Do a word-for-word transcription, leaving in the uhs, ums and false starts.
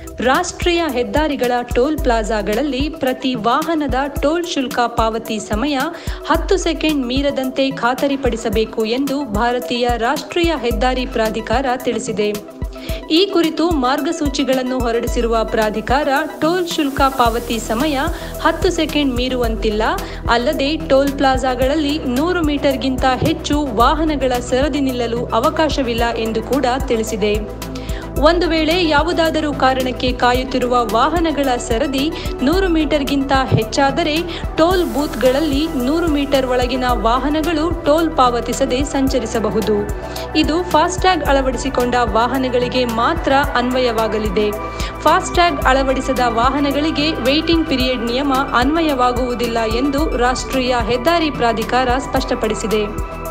ರಾಷ್ಟ್ರೀಯ ಹೆದ್ದಾರಿಗಳ ಟೋಲ್ ಪ್ಲಾಜಾಗಳಲ್ಲಿ ಪ್ರತಿ ವಾಹನದ ಟೋಲ್ ಶುಲ್ಕ ಪಾವತಿ ಸಮಯ ಹತ್ತು ಸೆಕೆಂಡ್ ಮೀರದಂತೆ ಖಾತರಿಪಡಿಸಬೇಕು ಎಂದು ಭಾರತೀಯ ರಾಷ್ಟ್ರೀಯ ಹೆದ್ದಾರಿ ಪ್ರಾಧಿಕಾರ ತಿಳಿಸಿದೆ. ಈ ಕುರಿತು ಮಾರ್ಗಸೂಚಿಗಳನ್ನು ಹೊರಡಿಸಿರುವ ಪ್ರಾಧಿಕಾರ ಟೋಲ್ ಶುಲ್ಕ ಪಾವತಿ ಸಮಯ ಹತ್ತು ಸೆಕೆಂಡ್ ಮೀರುವಂತಿಲ್ಲ. ಅಲ್ಲದೆ ಟೋಲ್ ಪ್ಲಾಜಾಗಳಲ್ಲಿ ನೂರು ಮೀಟರ್ಗಿಂತ ಹೆಚ್ಚು ವಾಹನಗಳ ಸರದಿ ನಿಲ್ಲಲು ಅವಕಾಶವಿಲ್ಲ ಎಂದು ಕೂಡ ತಿಳಿಸಿದೆ. ಒಂದು ವೇಳೆ ಯಾವುದಾದರೂ ಕಾರಣಕ್ಕೆ ಕಾಯುತ್ತಿರುವ ವಾಹನಗಳ ಸರದಿ ನೂರು ಮೀಟರ್ಗಿಂತ ಹೆಚ್ಚಾದರೆ ಟೋಲ್ ಬೂತ್ಗಳಲ್ಲಿ ನೂರು ಮೀಟರ್ ಒಳಗಿನ ವಾಹನಗಳು ಟೋಲ್ ಪಾವತಿಸದೆ ಸಂಚರಿಸಬಹುದು. ಇದು ಫಾಸ್ಟ್ಯಾಗ್ ಅಳವಡಿಸಿಕೊಂಡ ವಾಹನಗಳಿಗೆ ಮಾತ್ರ ಅನ್ವಯವಾಗಲಿದೆ. ಫಾಸ್ಟ್ಯಾಗ್ ಅಳವಡಿಸದ ವಾಹನಗಳಿಗೆ ವೇಟಿಂಗ್ ಪೀರಿಯಡ್ ನಿಯಮ ಅನ್ವಯವಾಗುವುದಿಲ್ಲ ಎಂದು ರಾಷ್ಟ್ರೀಯ ಹೆದ್ದಾರಿ ಪ್ರಾಧಿಕಾರ ಸ್ಪಷ್ಟಪಡಿಸಿದೆ.